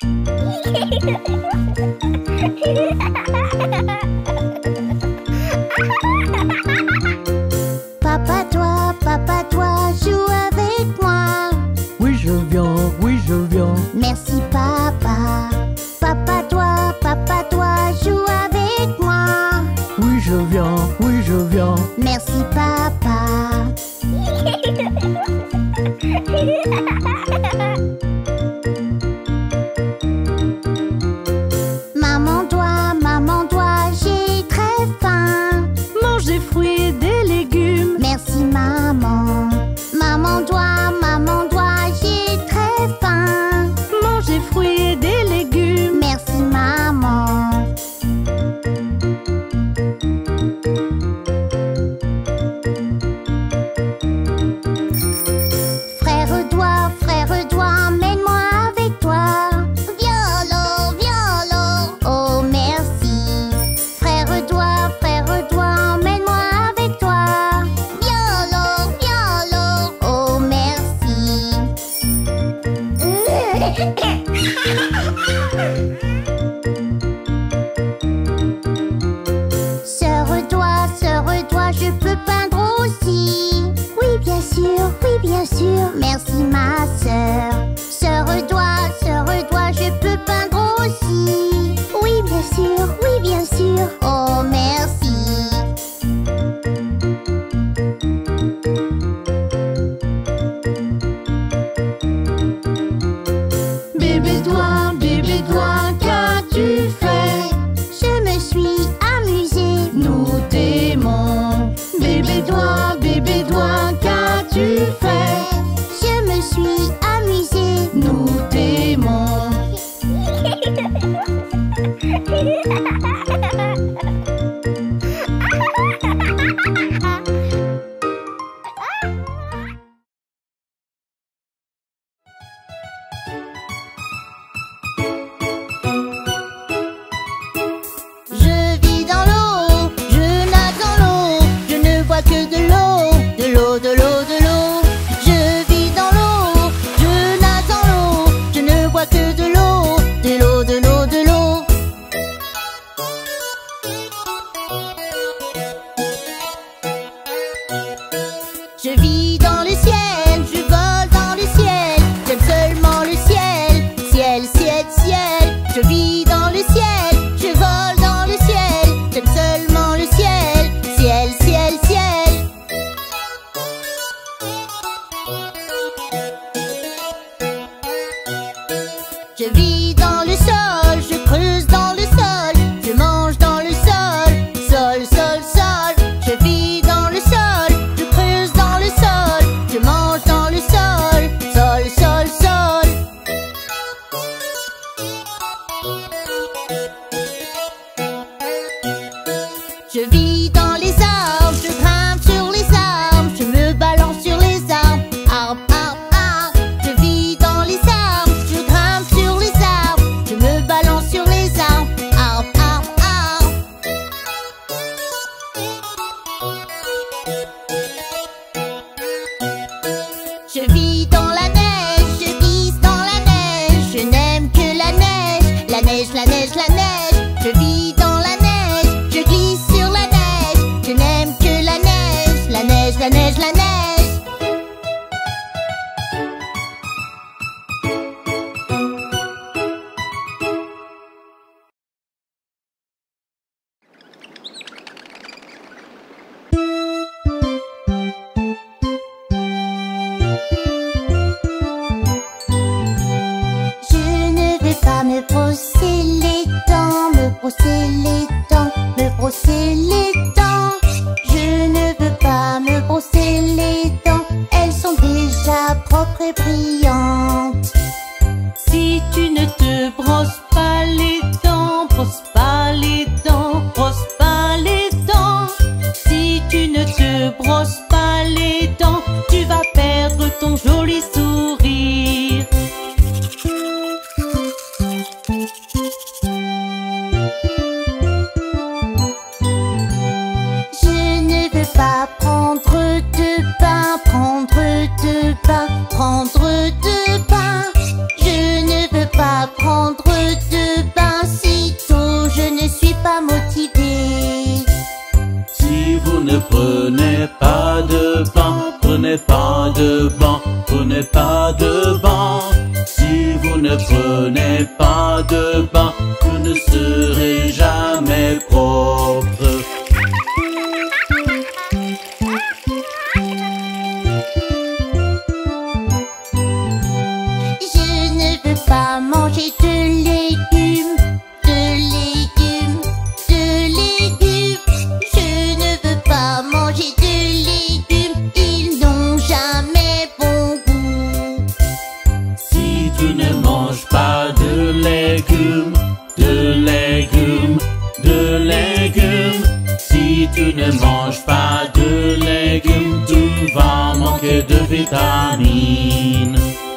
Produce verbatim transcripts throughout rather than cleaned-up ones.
Papa toi, papa toi, joue avec moi. Oui je viens, oui je viens. Merci papa. Papa toi, papa toi, joue avec moi. Oui je viens, oui je viens. Merci papa. Maman doit, maman doit, j'ai très faim. Mange des fruits et des légumes. Merci maman. Maman doit, maman doit, j'ai très faim. Mange des fruits et des légumes. Merci maman. Frère doigt, frère doigt, emmène-moi avec toi. Viens l'eau, viens l'eau, oh merci. Frère doigt, frère doigt, emmène-moi avec toi. Viens l'eau, viens l'eau, oh merci. Sœur doigt, sœur doigt, je peux peindre aussi. Oui bien sûr, oui bien sûr, merci ma sœur. Sœur doigt, sœur doigt, je peux peindre aussi. Oui bien sûr, oui bien sûr, oh merci. Bébé doigt, bébé doigt, qu'as-tu fait? Je me suis amusée. Nous t'aimons. Bébé doigt, bébé doigt, qu'as-tu fait? Je me suis amusée. Nous t'aimons. Je vis dans l'eau, je nage dans l'eau, je ne vois que de l'eau, de l'eau, de l'eau, de l'eau. Je vis dans l'eau, je nage dans l'eau, je ne vois que de l'eau, de l'eau, de l'eau, de l'eau. Je vis dans le ciel, je vole dans le ciel, j'aime seulement le ciel, ciel, ciel, ciel. Je vis dans le ciel, je vole dans le ciel, j'aime seulement le ciel, ciel, ciel, ciel. Je vis dans le sol, je creuse dans le sol, je mange dans le sol, sol, sol, sol. Je vis dans le sol, je creuse dans le sol, je mange dans le sol, sol, sol, sol. Je vis dans les arbres, je grimpe sur les arbres, je me balance sur les arbres, arbre, arbre, arbre. Je vis dans les arbres, je grimpe sur les arbres, je me balance sur les arbres, arbre, arbre, arbre. Je vis dans la neige, je glisse dans la neige, je n'aime que la neige, la neige, la neige, la neige. Je vis dans la neige, je glisse sur la neige, je n'aime que la neige, la neige, la neige, la neige. Je ne veux pas me brosser les dents, me brosser les dents, me brosser les dents. Je ne veux pas me brosser les dents, elles sont déjà propres et brillantes. Si tu ne te brosses pas les dents, brosse pas les dents, brosse pas les dents. Si tu ne te brosses pas les dents, tu vas perdre ton joli sourire. ne prenez pas de bain, vous ne serez jamais propre. Je ne veux pas manger de légumes, de légumes, de légumes. Je ne veux pas manger de légumes, ils n'ont jamais bon goût. Si tu ne manges pas de légumes, de légumes, de légumes, si tu ne manges pas de légumes, tu vas manquer de vitamines.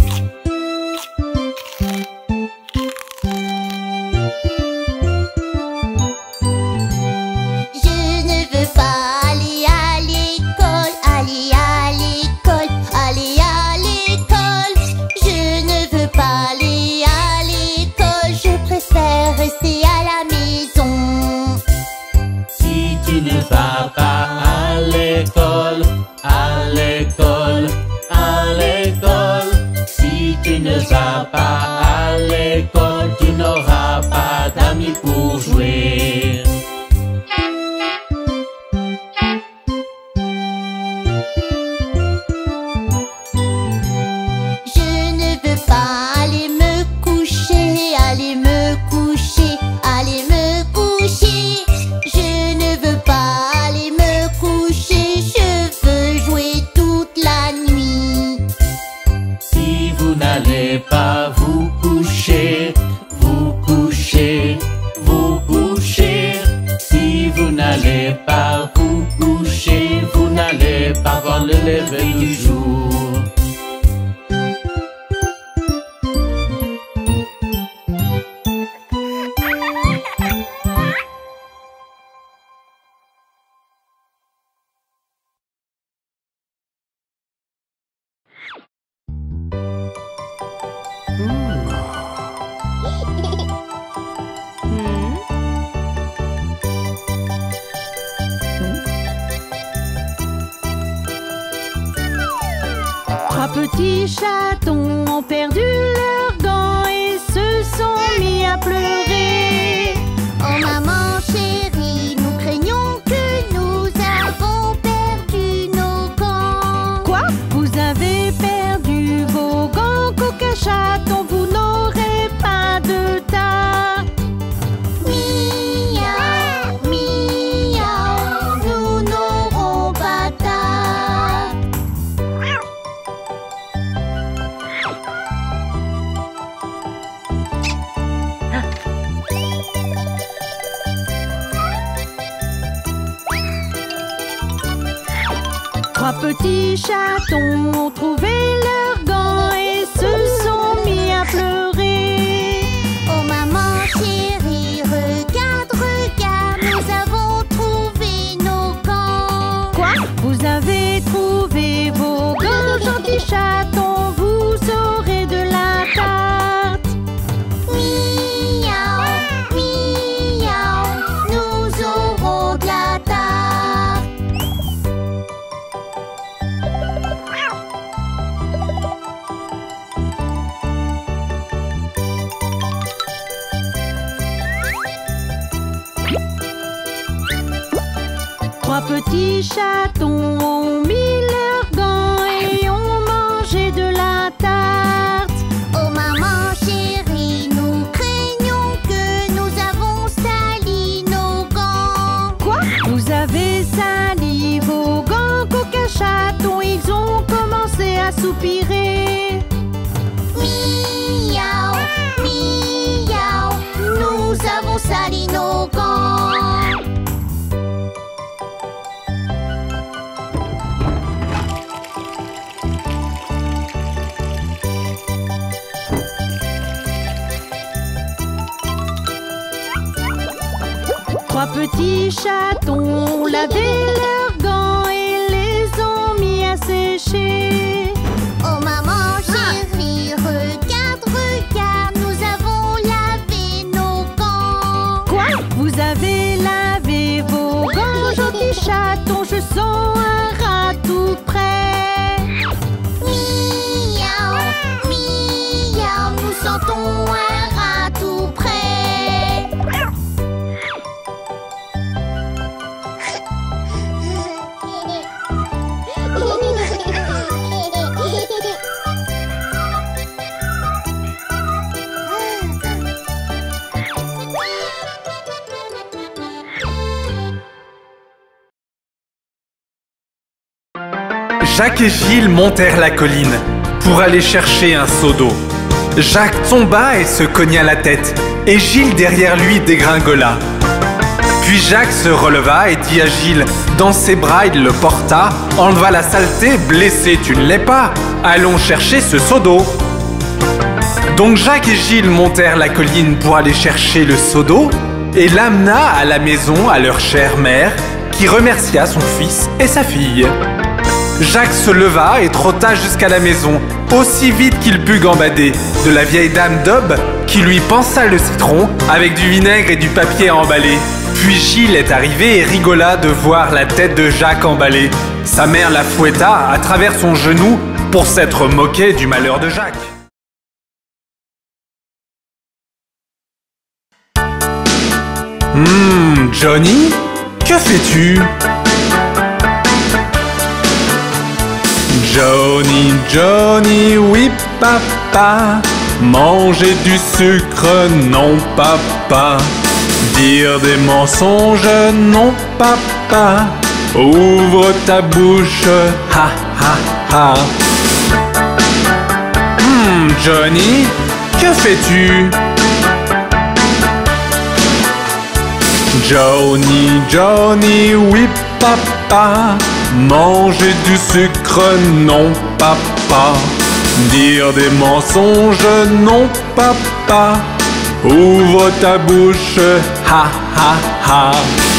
Je ne veux pas aller à l'école, aller à l'école, aller à l'école. Je ne veux pas aller à l'école, je préfère rester à la maison. Si tu ne vas pas à l'école, à l'école, à l'école, si tu ne vas pas à l'école, tu n'auras pas d'amis pour jouer. Je ne veux pas aller me coucher, aller me coucher, aller me coucher. Je ne veux pas aller me coucher, je veux jouer toute la nuit. Si vous n'allez pas vous coucher, vous coucher, vous coucher. Si vous n'allez pas vous coucher, vous n'allez pas voir le lever du jour. Trois petits chatons ont perdu leurs gants et se sont mis à pleurer. Oh maman chérie, nous craignons que nous avons perdu nos gants. Quoi? Vous avez perdu vos gants, coquin chaton, vous n'aurez pas de tarte. Miaou, miaou, nous n'aurons pas tard. Trois petits chatons ont trouvé leurs gants et se sont mis à pleurer. Oh maman chérie, regarde, regarde, nous avons trouvé nos gants. Quoi? Vous avez trouvé vos gants, gentils chatons, vous aurez de la tarte. Miaou, miaou, nous aurons de la tarte. Trois petits chatons ont mis leurs gants et ont mangé de la tarte. Oh maman chérie, nous craignons que nous avons sali nos gants. Quoi? Vous avez sali vos gants, coquin chaton, ils ont commencé à soupirer. Miaou, miaou, nous avons sali nos gants. Trois petits chatons ont lavé leurs gants et les ont mis à sécher. Oh maman chérie, regarde, regarde, nous avons lavé nos gants. Quoi? Vous avez lavé vos gants, gentils chatons, je sens un rat tout près. Miaou, miaou, nous sentons Jacques et Gilles montèrent la colline pour aller chercher un seau d'eau. Jacques tomba et se cogna la tête, et Gilles derrière lui dégringola. Puis Jacques se releva et dit à Gilles, dans ses bras il le porta, enleva la saleté, blessé tu ne l'es pas, allons chercher ce seau d'eau. Donc Jacques et Gilles montèrent la colline pour aller chercher le seau d'eau et l'amena à la maison à leur chère mère, qui remercia son fils et sa fille. Jacques se leva et trotta jusqu'à la maison, aussi vite qu'il put gambader, de la vieille dame d'Aube qui lui pansa le citron avec du vinaigre et du papier emballé. Puis Gilles est arrivé et rigola de voir la tête de Jacques emballée. Sa mère la fouetta à travers son genou pour s'être moquée du malheur de Jacques. Hum, Johnny, que fais-tu? Johnny, Johnny, oui papa, manger du sucre, non papa, dire des mensonges, non papa, ouvre ta bouche, ha ha ha. Hum, Johnny, que fais-tu? Johnny, Johnny, oui papa, manger du sucre, non papa, dire des mensonges, non papa, ouvre ta bouche, ha ha ha.